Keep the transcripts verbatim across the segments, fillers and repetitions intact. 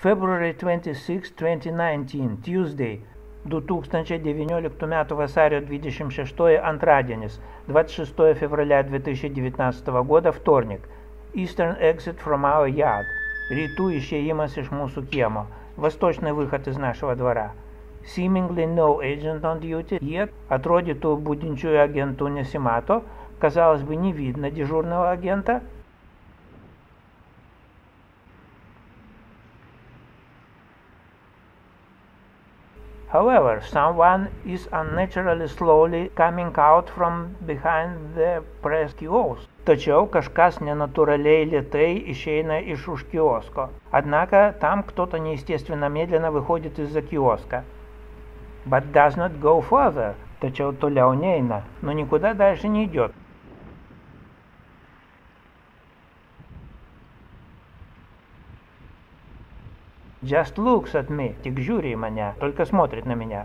February twenty-sixth, twenty nineteen, Tuesday, du tūkstančiai devynioliktų metų vasario двадцать шестое antradienis, двадцать шестое февраля две тысячи девятнадцатого года вторник. Eastern exit from our yard. Rytų išėjimas iš mūsų kiemo. Восточный выход из нашего двора. Seemingly no agent on duty. Yet, atrodytų budinčiųjų agentų nesimato. Казалось бы, не видно дежурного агента. However, someone is unnaturally slowly coming out from behind the press kiosk. Tačiau kažkas ненатуралей лėtai išeina iš už киоска. Однако там кто-то неестественно медленно выходит из-за киоска. But does not go further. Tačiau toliau neina, но никуда дальше не идет. Just looks at me. Tik žiūri į mane, только смотрит на меня.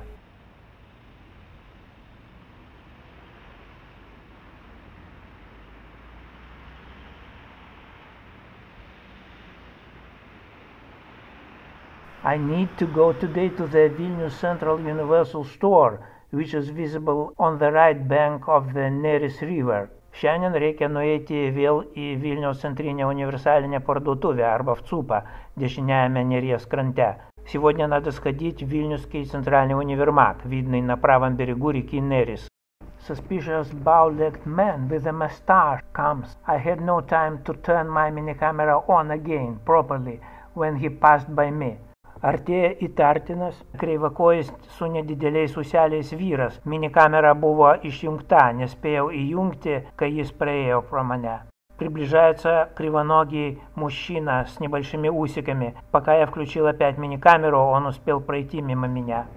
I need to go today to the Vilnius Central Universal Store, which is visible on the right bank of the Neris River. Šiandien reikia nueiti vėl į Vilniaus centrinę универсальную парduotuvę arba в ЦУПа, дешиняями Neries крante. Сегодня надо сходить в Вильнюсский центральный универмаг, видный на правом берегу реки Нерис. Suspicious bow-legged man with a mustache comes. I had no time to turn my minicamera on again properly when he passed by me. Artėja įtartinas, kreivakojis su nedideliais ūseliais vyras. Minikamera buvo išjungta, nespėjau įjungti, kai jis praėjo pro мане. Приближается кривоногий мужчина с небольшими усиками. Пока я включил опять миникамеру, он успел пройти мимо меня.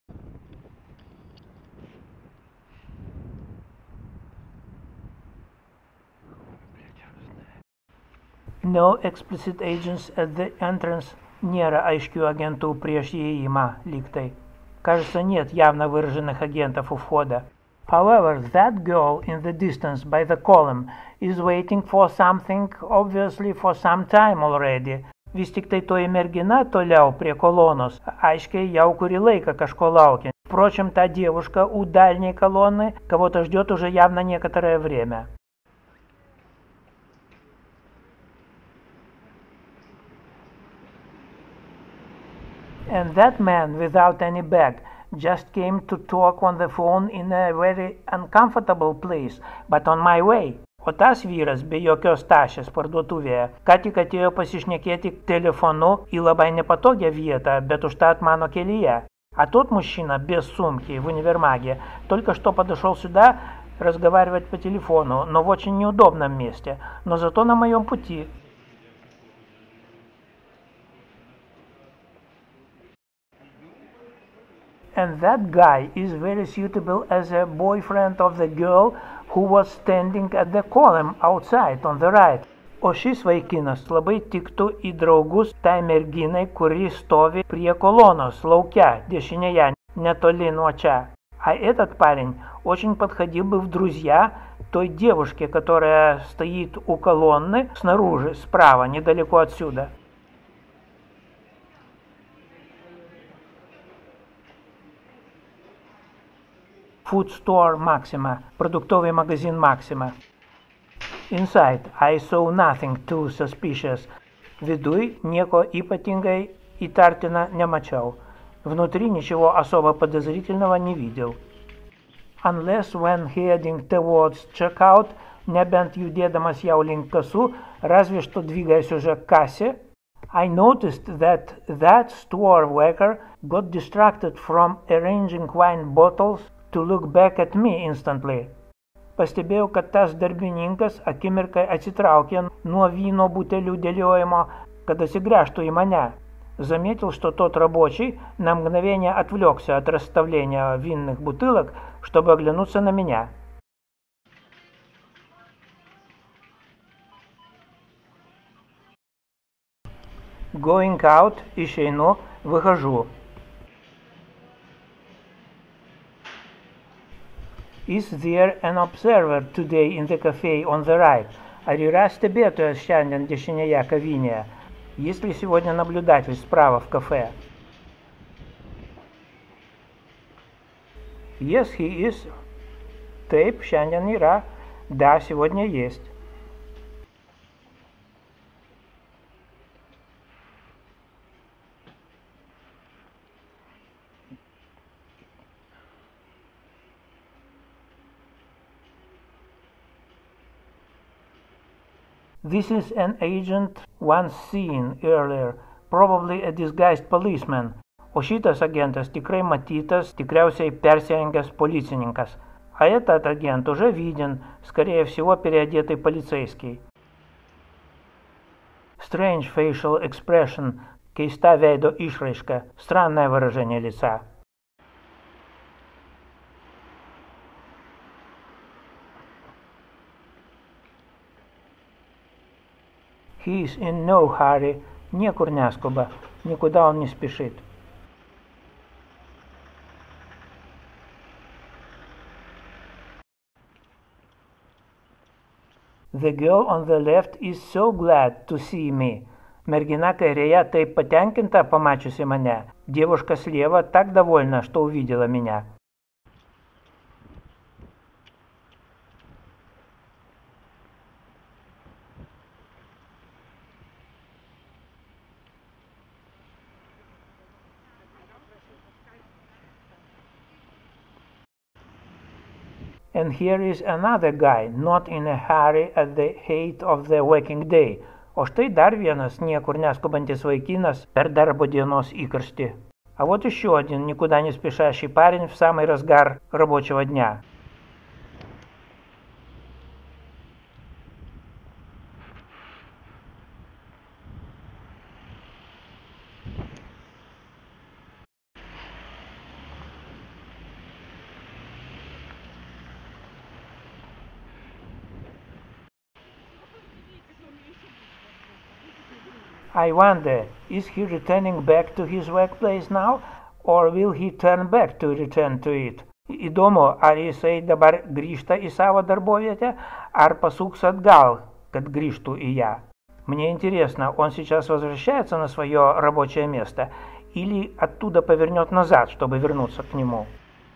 No explicit agents at the entrance. Нера aiškių агентų prieš įėjimą, ликтай. Кажется, нет явно выраженных агентов у входа. However, that girl in the distance by the column is waiting for something, obviously for some time already. Vis tik tai toji mergina toliau prie колонос, aiškiai jau kurį laiką kažko laukia. Впрочем, та девушка у дальней колонны кого-то ждет уже явно некоторое время. And that man without any bag just came to talk on the phone in a very uncomfortable place, but on my way. O tas vyras be jokios tašės parduotuvėje, ką tik atėjo pasišnekėti telefonu į labai nepatogią vietą, bet užtat mano kelyje. А тот мужчина без сумки в универмаге только что подошел сюда разговаривать по телефону, но в очень неудобном месте, но зато на моем пути. And that guy is very suitable as a boyfriend of the girl who was standing at the column outside on the right. O šis vaikinas labai tiktų į draugus tai merginai, kuri stovi prie колонос, laukia, дешинея, netoli nuo čia. А этот парень очень подходил бы в друзья той девушке, которая стоит у колонны снаружи, справа, недалеко отсюда. Food store Maxima, продуктовый магазин Maxima. Inside, I saw nothing too suspicious. Viduj nieko ypatingai įtartina nemačiau. Внутри ничего особо подозрительного не видел. Unless when heading towards checkout, nebent judėdamas jau link kasų, разве что двигаясь уже к кассе, I noticed that that store worker got distracted from arranging wine bottles to look back at me instantly. Pastebėjau, kad tas darbininkas akimirkai atsitraukė nuo vyno butelių dėliojimo, kad atsigręžtų į мане. Заметил, что тот рабочий на мгновение отвлекся от расставления винных бутылок, чтобы оглянуться на меня. Going out, išeinu, выхожу. Is there an observer today in the cafe on the right? Ar yra stebėtojas šiandien dešinėje kavinėje? Есть ли сегодня наблюдатель справа в кафе? Yes, he is. Taip, šiandien yra. Да, сегодня есть. This is an agent once seen earlier, probably a disguised policeman. O šitas agentas tikrai matytas, tikriausiai persirengęs policininkas. А этот агент уже виден, скорее всего, переодетый полицейский. Strange facial expression, keista veido išraiška, странное выражение лица. He is in no hurry, niekur neskuba, никуда он не спешит. The girl on the left is so glad to see me. Mergina kairėje taip patenkinta, pamačiusi mane. Девушка слева так довольна, что увидела меня. And here is another guy, not in a hurry at the height of the working day. O štai dar vienas niekur нескубантис vaikinas per darbo dienos įkarštį. А вот еще один никуда не спешащий парень в самый разгар рабочего дня. I wonder, is he returning back to his workplace now, or will he turn back to return to it? Įdomu, ar jisai dabar grįžta į savo darbovietę, ar пасуks atgal, kad grįžtų į ją. Мне интересно, он сейчас возвращается на свое рабочее место, или оттуда повернет назад, чтобы вернуться к нему.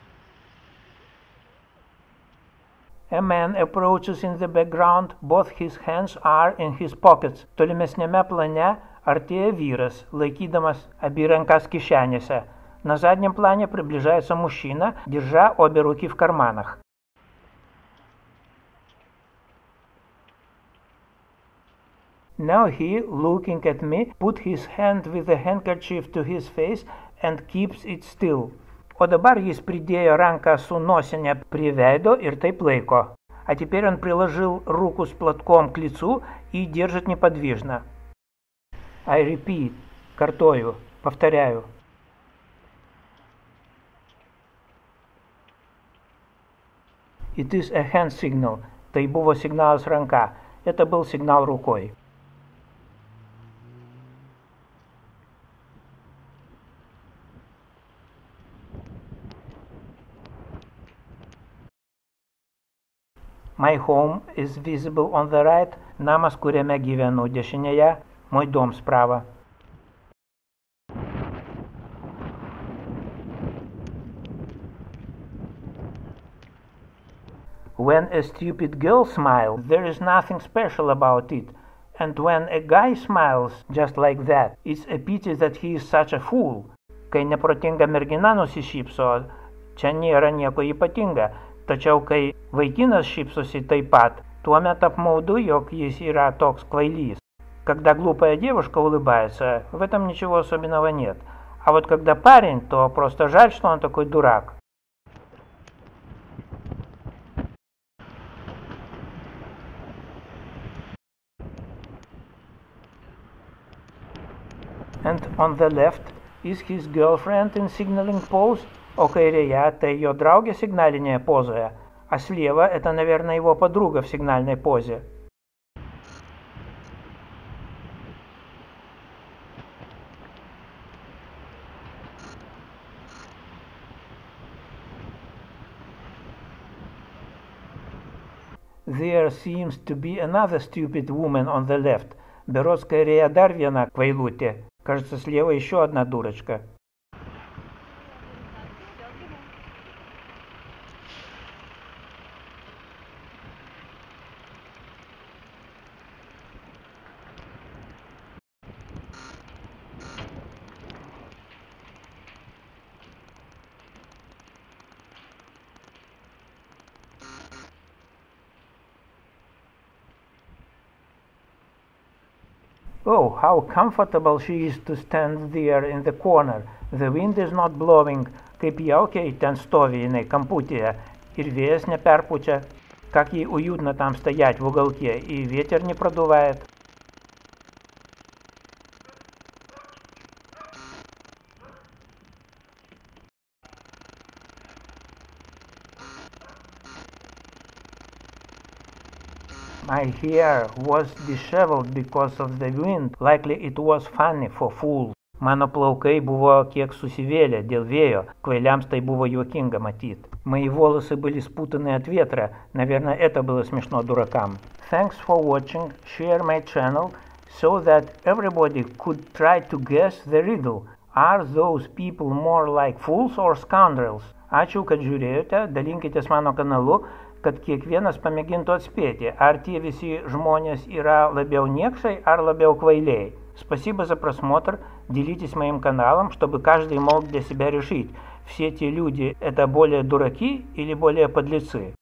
A man approaches in the background, both his hands are in his pockets. Tolimesnėme plane artėja vyras, laikydamas abi rankas кишенясе. На заднем плане приближается мужчина, держа обе руки в карманах. Now he, looking at me, put his hand with the handkerchief to his face and keeps it still. O dabar jis pridėjo ranką su nosine prie veido ir taip laiko. А теперь он приложил руку с платком к лицу и держит неподвижно. I repeat, картою, повторяю. It is a hand signal. Tai buvo signalas ranka. Это был сигнал рукой. My home is visible on the right. Namas, kuriame gyvenu dešinėje. Мой дом справа. When a stupid girl smiles, there is nothing special about it. And when a guy smiles just like that, it's a pity that he is such a fool. Kai neprotinga mergina nusišypso, čia nėra nieko ypatinga. Tačiau kai vaikinas šypsosi taip pat, tuomet apmaudu, jog jis yra toks kvailys. Когда глупая девушка улыбается, в этом ничего особенного нет. А вот когда парень, то просто жаль, что он такой дурак. And on the left is his girlfriend in signaling pose. O kairėje tai jo draugė signalinėje pozoje, а слева это, наверное, его подруга в сигнальной позе. There seems to be another stupid woman on the left. Берет скорее dar viena квайлутė. Кажется, слева еще одна дурочка. Oh, how comfortable she is to stand there in the corner. The wind is not blowing. Kaip jaukiai ten stovi jinai kamputyje. Ir vėjas неперпуча. Как ей уютно там стоять в уголке. И ветер не продувает. My hair was disheveled because of the wind. Likely it was funny for fools. Mano plaukai buvo kiek susivėlę dėl vėjo. Квайляms tai buvo juokinga matyt. Мои волосы были спутаны от ветра. Наверное, это было смешно дуракам. Thanks for watching. Share my channel so that everybody could try to guess the riddle. Are those people more like fools or scoundrels? Ačiū, kad žiūrėjote. Dalinkitės mano kanalu, kad kiekvienas pamėgintų atspėti, ar tie visi žmonės yra labiau niekшai, ar labiau квайлей. Спасибо за просмотр, делитесь моим каналом, чтобы каждый мог для себя решить, все те люди это более дураки или более подлецы.